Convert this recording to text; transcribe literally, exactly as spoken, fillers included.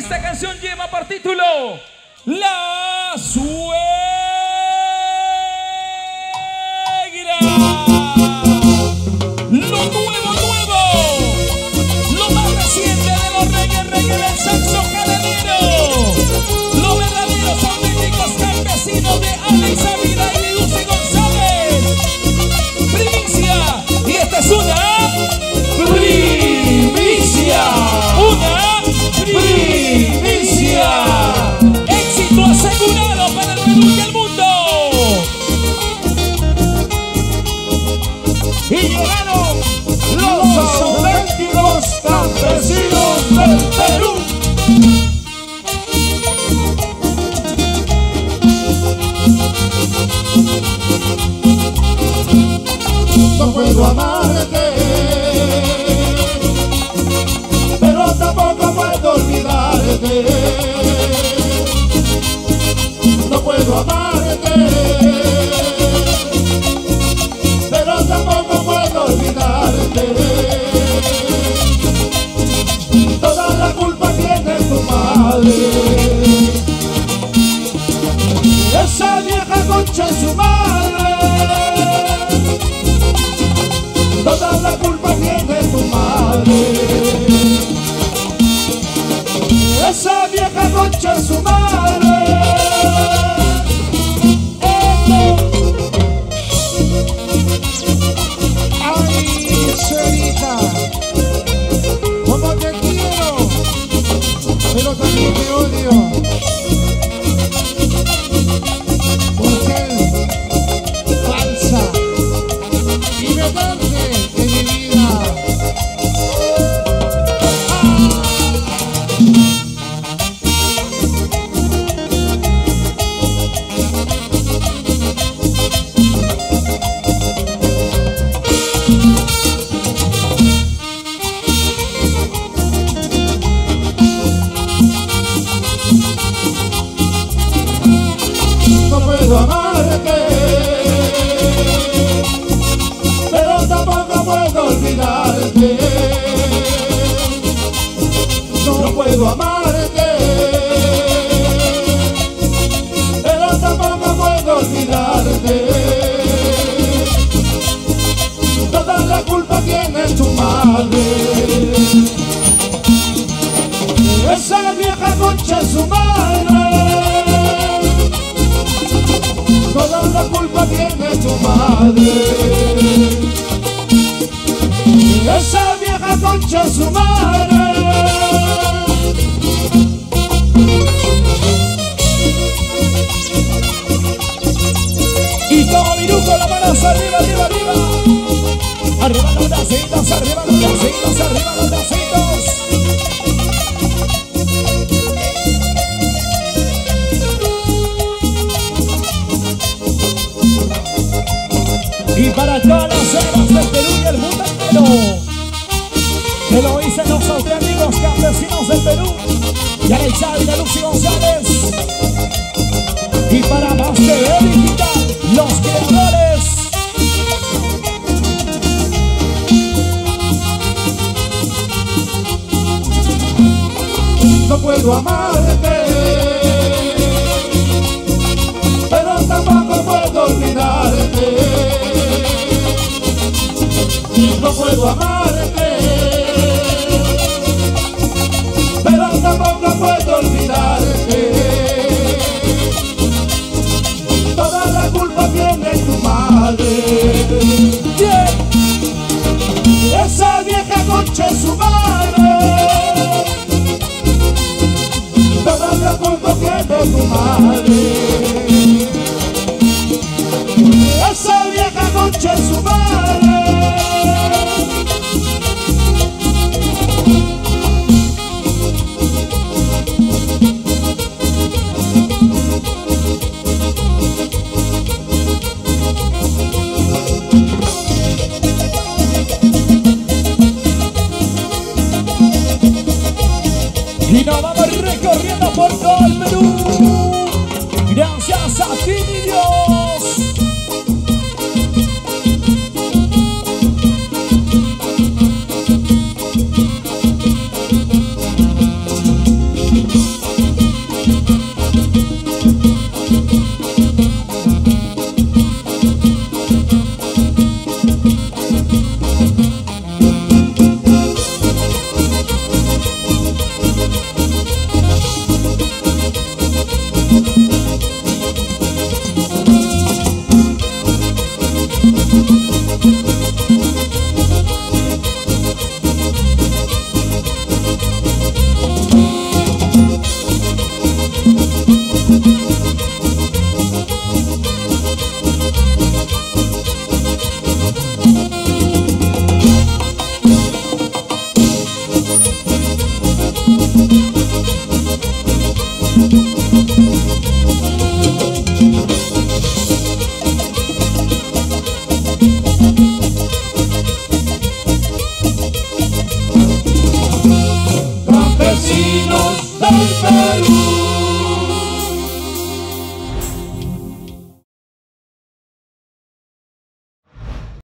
Esta canción lleva por título La Suegra. Lo nuevo, nuevo. Lo más reciente de los reggae, reggae del saxo cadenero. Los verdaderos auténticos campesinos de Alex Ávila y Lucy González. Primicia. Y esta es una primicia. Una primicia. Éxito asegurado para el Perú y el mundo. Y llegaron los auténticos campesinos del Perú. No puedo amarte, pero tampoco puedo olvidarte. No puedo amarte, pero tampoco puedo olvidarte. Toda la culpa tiene tu madre, esa vieja concha en su madre. Toda la culpa tiene tu madre, esa vieja concha es su madre. Ay, Cerita, como te quiero, pero también te odio. Porque falsa y meterte en mi vida. No puedo amarte, pero tampoco puedo olvidarte. No puedo amarte, pero tampoco puedo olvidarte. Toda la culpa tiene tu madre, esa vieja concha es su madre. Toda la culpa tiene tu madre, esa vieja concha es su madre. Y como Viruco, la mano arriba, arriba, arriba. Arriba los bracitos, arriba los bracitos, arriba los bracitos. Y para todas las eras del Perú y el mundo entero, que lo dicen los auténticos campesinos del Perú, y Alex Ávila, Lucy González. Y para más T V Digital, los creadores. No puedo amarte, pero tampoco puedo olvidarte. No puedo amarte, pero tampoco puedo olvidarte. Toda la culpa tiene tu madre, Yeah. esa vieja concha es su madre. Toda la culpa tiene tu madre, esa vieja concha es su madre. Y nos vamos recorriendo por todo el Perú. Gracias a ti, mi Dios. el Perú.